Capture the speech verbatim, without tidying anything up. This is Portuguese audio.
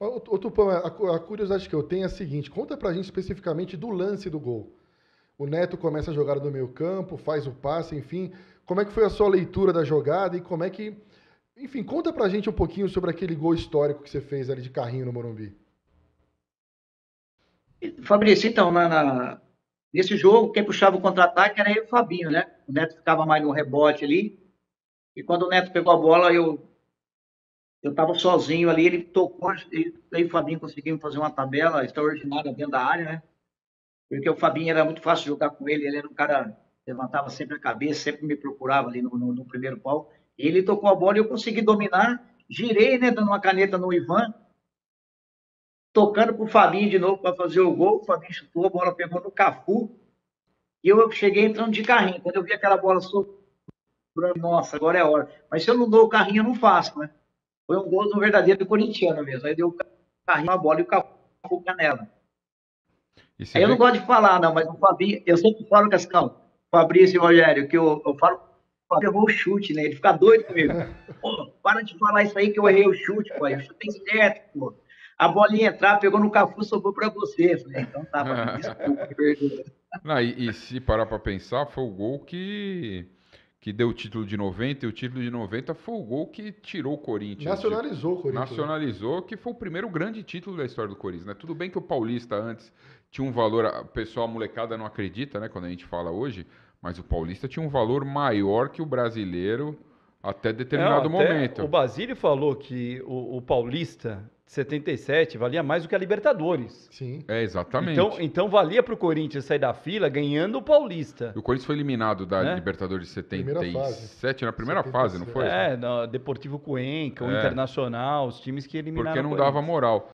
Ô, ô, Tupã, a, cu- a curiosidade que eu tenho é a seguinte: conta pra gente especificamente do lance do gol. O Neto começa a jogada no meio campo, faz o passe, enfim. Como é que foi a sua leitura da jogada e como é que. Enfim, conta pra gente um pouquinho sobre aquele gol histórico que você fez ali de carrinho no Morumbi. Fabrício, então, na, na- nesse jogo, quem puxava o contra-ataque era eu e o Fabinho, né? O Neto ficava mais no rebote ali. E quando o Neto pegou a bola, eu eu estava sozinho ali, ele tocou, ele, aí o Fabinho conseguiu fazer uma tabela extraordinária dentro da área, né? Porque o Fabinho era muito fácil jogar com ele, ele era um cara que levantava sempre a cabeça, sempre me procurava ali no, no, no primeiro pau. Ele tocou a bola e eu consegui dominar, girei, né, dando uma caneta no Ivan, tocando pro Fabinho de novo para fazer o gol. O Fabinho chutou, a bola pegou no Cafu e eu cheguei entrando de carrinho. Quando eu vi aquela bola sobrando, nossa, agora é a hora. Mas se eu não dou o carrinho, eu não faço, né? Foi um gol do verdadeiro corintiano mesmo. Aí deu o carrinho, a bola e o Cafu canela. E você Aí eu não vê. gosto de falar, não, mas o Fabinho, eu sempre falo, Cascão, Fabrício e Rogério, que eu, eu falo, o Fabinho errou o chute, né? Ele fica doido comigo. Pô, para de falar isso aí que eu errei o chute, pô. Eu chutei certo, pô. A bolinha entrar, pegou no Cafu, sobrou pra você. Falei, então tá, Fabinho, desculpa, me perdoa. Não, e, e se parar pra pensar, foi o gol que, que deu o título de noventa, e o título de noventa foi o gol que tirou o Corinthians. de- Nacionalizou o Corinthians. Né? nacionalizou, que foi o primeiro grande título da história do Corinthians, né? Tudo bem que o Paulista antes tinha um valor, a pessoal, a molecada não acredita, né, quando a gente fala hoje, mas o Paulista tinha um valor maior que o brasileiro até Não, determinado até momento. o Basílio falou que o, o Paulista de setenta e sete valia mais do que a Libertadores. Sim. É, exatamente. Então, então valia para o Corinthians sair da fila ganhando o Paulista. E o Corinthians foi eliminado da Né? Libertadores de Primeira fase. setenta e sete, na primeira setenta e fase, não sete. foi? É, no Deportivo Cuenca, o É. Internacional, os times que eliminaram Porque não o dava Corinthians. moral.